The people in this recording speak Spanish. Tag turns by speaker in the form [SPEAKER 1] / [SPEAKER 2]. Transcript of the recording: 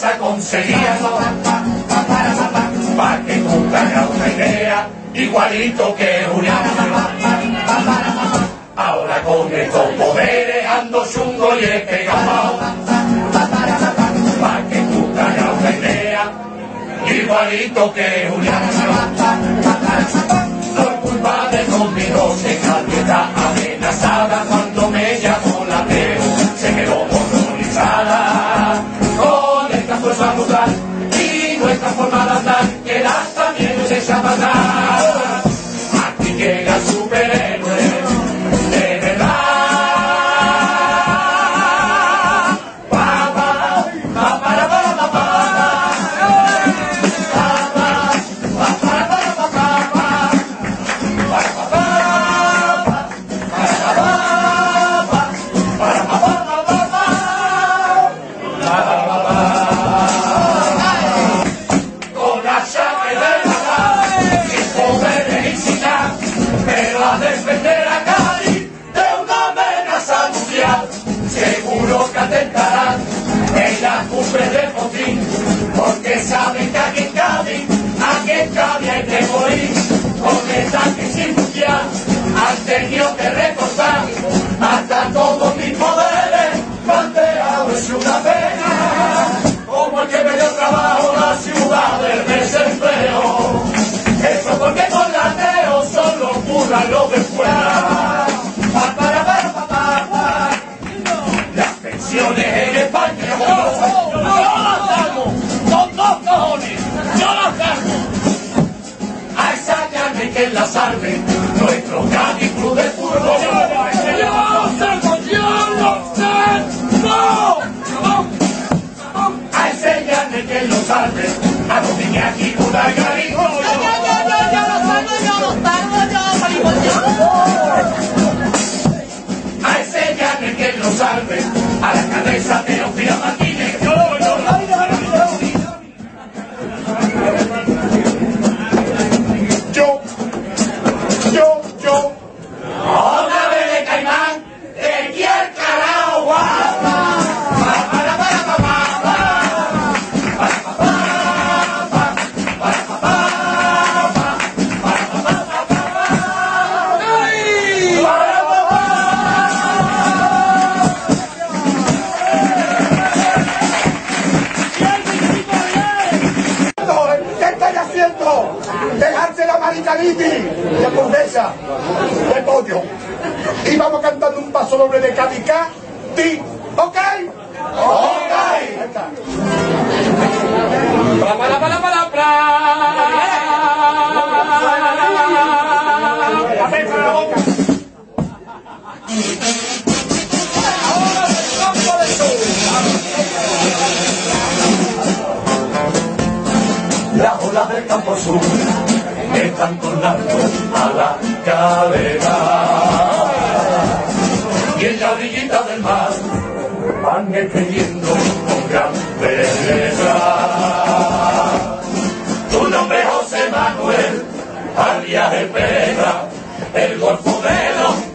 [SPEAKER 1] a conseguir, para que tú te hagas una idea, igualito que Julián. Ahora con estos poderes ando chungo y he pegado, para que tú te hagas una idea, igualito que Julián. Por culpa de conmigo que nadie está amenazada, cuando me llamó la Teo se quedó horrorizada con esta fuerza brutal y nuestra forma de andar, que da también se llama matar. Aquí llega el superhéroe de verdad. Pa, pa, pa, para, pa, pa. Defender a Cádiz de una amenaza mundial, seguro que atentarán en las cumbres de Potín, porque saben que aquí en Cádiz hay que morir. Con esta crisis mundial han tenido que recortar hasta todos mis poderes, planteado es una pena, como el que me dio trabajo la ciudad del desempleo. Eso porque con la Teo solo ocurran los de fuera. Las pensiones en España yo las salgo, con dos cojones, yo las salgo. A esa carne que la salve, nuestro Cádiz Club de Fútbol. A ese carne que lo salve, a los niños aquí una garita. A ese llane que lo salve, a la cabeza de Teófila Martínez. Yo. Otra vez de Caimán, de aquí al carajo, guapa. Dejarse la maricaniti y la condesa de pollo. Y vamos cantando un paso doble de Cádiz, ti, ¿ok? ¡Ok! Ahí está. Las olas del campo sur están tornando a la cadena, y en la orillita del mar van escribiendo con grandes letras tu nombre, José Manuel, alias el Pedra, el golfo de los